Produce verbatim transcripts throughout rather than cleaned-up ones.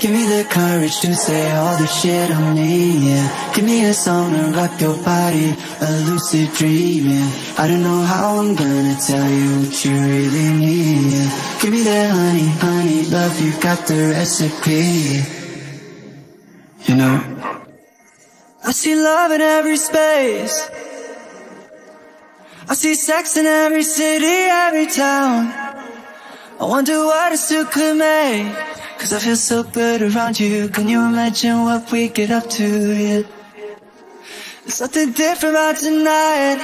Give me the courage to say all the shit on me, yeah. Give me a song to rock your body, a lucid dream, yeah. I don't know how I'm gonna tell you what you really need, yeah. Give me that honey, honey love, you got the recipe. You know, I see love in every space, I see sex in every city, every town. I wonder what it still could make, cause I feel so good around you. Can you imagine what we get up to, yeah? There's something different about tonight.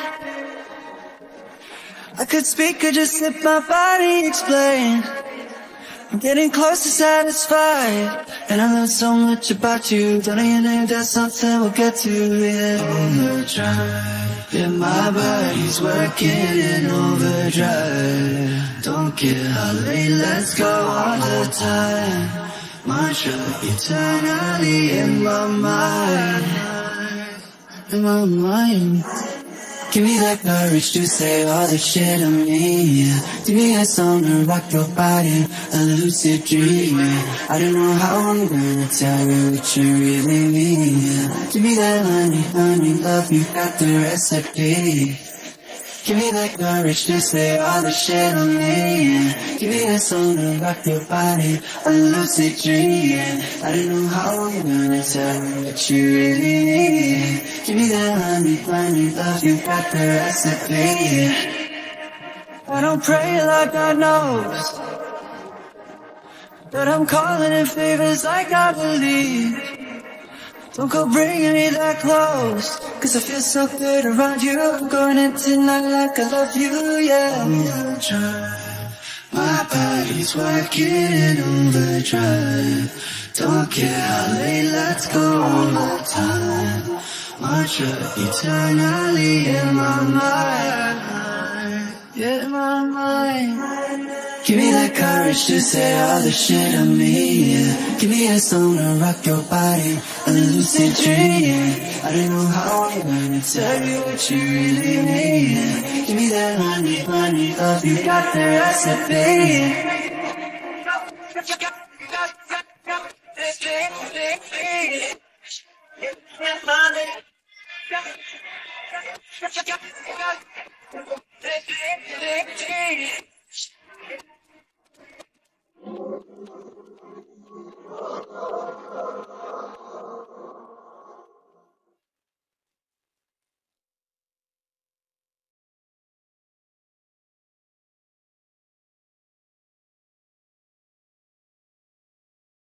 I could speak or just let my body explain. I'm getting close to satisfied, and I learned so much about you. Don't you think that's something we'll get to, yeah? Overdrive, yeah, my body's working in overdrive. Don't care how late, let's go all the time. Mantra eternally in my mind, in my mind. Give me that courage to say all the shit on me, yeah. Give me a song to rock your body, a lucid dream, yeah. I don't know how I'm gonna tell you what you really mean, yeah. Give me that honey, honey love, you got the recipe. Give me that courage to say all the shit on me, yeah. Give me that song to rock your body, a lucid dream, yeah. I don't know how I'm gonna tell you what you really need, yeah. Give me that honey, honey love, you got the recipe. I don't pray like God knows, but I'm calling in favors like I believe. Don't go bringing me that close, cause I feel so good around you. I'm going in tonight like I love you, yeah. Overdrive, my body's working in overdrive. Don't care how late, let's go all the time. Mantra eternally in my mind, yeah, in my mind. Give me that courage to say all the shit on me, yeah. Give me a song to rock your body, a lucid dream, yeah. I don't know how I'm gonna tell you what you really need, yeah. Give me that honey, honey love, you got the recipe.